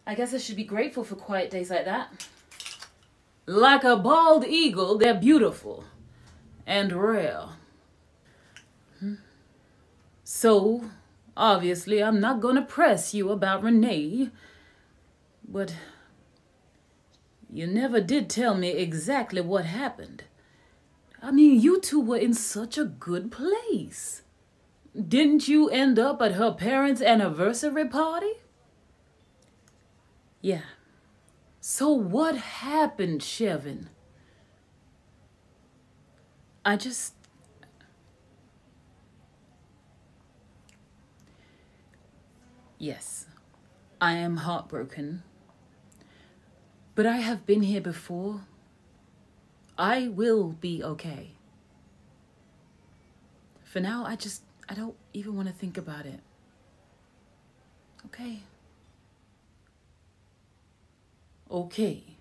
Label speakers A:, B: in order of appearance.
A: I guess I should be grateful for quiet days like that. Like a bald eagle, they're beautiful and rare. So, obviously, I'm not gonna press you about Renee, but you never did tell me exactly what happened. I mean, you two were in such a good place. Didn't you end up at her parents' anniversary party? Yeah. So what happened, Chevin? Yes, I am heartbroken. But I have been here before. I will be okay. For now, I don't even want to think about it. Okay. Okay.